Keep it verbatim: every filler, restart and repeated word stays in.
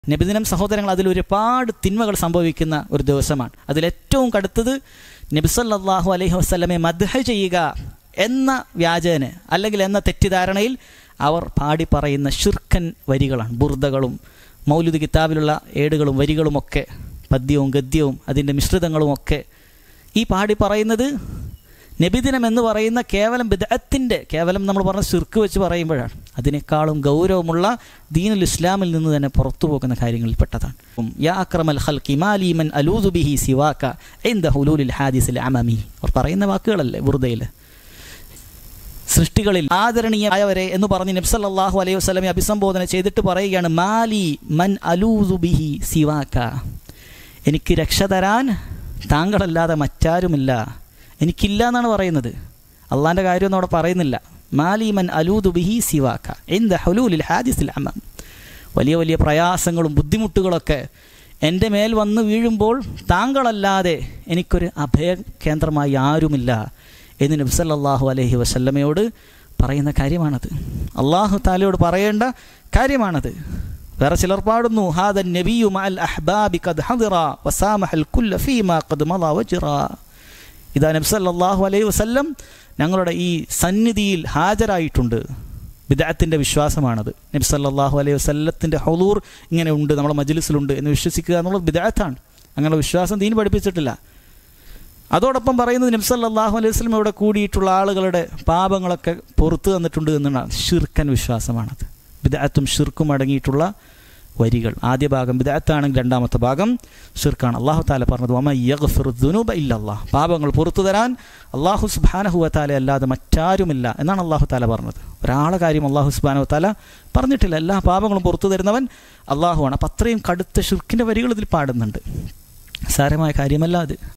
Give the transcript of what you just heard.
നബിദിനം സഹോദരങ്ങൾ, അതിലൊരുപാട് തിന്മകൾ സംഭവിക്കുന്ന ഒരു ദിവസമാണ്. അതിലേറ്റവും കടുത്തത് നബി സല്ലല്ലാഹു അലൈഹി വസല്ലമയെ മദ്ഹ് ചെയ്യുക എന്ന വ്യാജേന അല്ലെങ്കിൽ എന്ന തെറ്റിദ്ധാരണയിൽ അവർ പാടി പറയുന്ന ശിർക്കൻ വരികളാണ്. ബുർദകളും മൗലിദ് കിതാബിലുള്ള ഏടുകളും വരികളുമൊക്കെ, പദ്യവും ഗദ്യവും അതിൻ്റെ മിശ്രിതങ്ങളുമൊക്കെ ഈ പാടി പറയുന്നത് നബിദിനം എന്ന് പറയുന്ന കേവലം ബിദ്അത്തിൻ്റെ, കേവലം നമ്മൾ പറഞ്ഞ ശിർക്ക് വെച്ച് പറയുമ്പോഴാണ് അതിനേക്കാളും ഗൗരവമുള്ള ദീനുൽ ഇസ്ലാമിൽ നിന്ന് തന്നെ പുറത്തു പോകുന്ന കാര്യങ്ങളിൽപ്പെട്ടതാണ്. യാ അക്രമൽ ഖൽഖി മാലി മൻ അലൂദു ബിഹി സിവാക ഇൻദ ഹുലൂലിൽ ഹാദിസിൽ അമമി. അവർ പറയുന്ന വാക്കുകളല്ലേ ബുർദയിൽ. സൃഷ്ടികളിൽ ആദരണീയമായവരെ എന്ന് പറഞ്ഞ് നബി സല്ലല്ലാഹു അലൈഹി വസല്ലമയെ അഭിസംബോധന ചെയ്തിട്ട് പറയുകയാണ്, മാലി മൻ അലൂദു ബിഹി സിവാക, എനിക്ക് രക്ഷ തരാൻ താങ്കളല്ലാതെ മറ്റാരുമില്ല, എനിക്കില്ല എന്നാണ് പറയുന്നത്. അള്ളാൻ്റെ കാര്യമൊന്നും അവിടെ പറയുന്നില്ല. മാലി മൻ അലൂദു ബിഹി സിവാക ഇൻദ ഹുലൂലിൽ ഹാദിസിൽ അമം. വലിയ വലിയ പ്രയാസങ്ങളും ബുദ്ധിമുട്ടുകളൊക്കെ എൻ്റെ മേൽ വന്ന് വീഴുമ്പോൾ താങ്കളല്ലാതെ എനിക്കൊരു അഭയ കേന്ദ്രമായി ആരുമില്ല എന്ന് നബി സല്ലല്ലാഹു അലൈഹി വസല്ലമയോട് പറയുന്ന കാര്യമാണത്. അള്ളാഹു തആലയോട് പറയേണ്ട കാര്യമാണത്. വേറെ ചിലർ പാടുന്നു, ഹാദൻ നബിയു മഅൽ അഹ്ബാബി ഖദ് ഹദിറ വസാമഹൽ കുല്ല ഫീമാ ഖദ് മള വജ്റ. ഇതാ നബി സല്ലല്ലാഹു അലൈഹി വസല്ലം ഞങ്ങളുടെ ഈ സന്നിധിയിൽ ഹാജരായിട്ടുണ്ട്. ബിദ്അത്തിൻ്റെ വിശ്വാസമാണത്. നബി സല്ലല്ലാഹു അലൈഹി വസല്ലത്തിൻ്റെ ഹുളൂർ ഇങ്ങനെ ഉണ്ട്, നമ്മുടെ മജ്ലിസിലുണ്ട് എന്ന് വിശ്വസിക്കുക എന്നുള്ളത് ബിദ്അത്താണ്. അങ്ങനെ വിശ്വാസം ദീൻ പഠിപ്പിച്ചിട്ടില്ല. അതോടൊപ്പം പറയുന്നത് നബി സല്ലല്ലാഹു അലൈഹി വസല്ലം ഇവിടെ കൂടിയിട്ടുള്ള ആളുകളുടെ പാപങ്ങളൊക്കെ പുറത്തു തന്നിട്ടുണ്ട് എന്നാണ്. ശിർക്കൻ വിശ്വാസമാണത്. ബിദ്അത്തും ശിർക്കും അടങ്ങിയിട്ടുള്ള വരികൾ. ആദ്യ ഭാഗം ബിദ്അത്താണെങ്കിൽ രണ്ടാമത്തെ ഭാഗം ശിർക്കാണ്. അല്ലാഹു തആല പറഞ്ഞത്, വമൻ യഗ്ഫിറു ദുനൂബ ഇല്ലല്ലാഹ്, പാപങ്ങൾ പുറത്തു തരാൻ അല്ലാഹു സുബ്ഹാനഹു വ തആല അല്ലാതെ മറ്റാരുമില്ല എന്നാണ് അല്ലാഹു തആല പറഞ്ഞത്. ഒരാളെ കാര്യം അല്ലാഹു സുബ്ഹാനഹു വ തആല പറഞ്ഞിട്ടില്ല. എല്ലാ പാപങ്ങളും പുറത്തു തരുന്നവൻ അല്ലാഹുവാണ്. അപ്പം അത്രയും കടുത്ത ശിർക്കിൻ്റെ വരികൾ ഇതിൽ പാടുന്നുണ്ട്. സാരമായ കാര്യമല്ല അത്.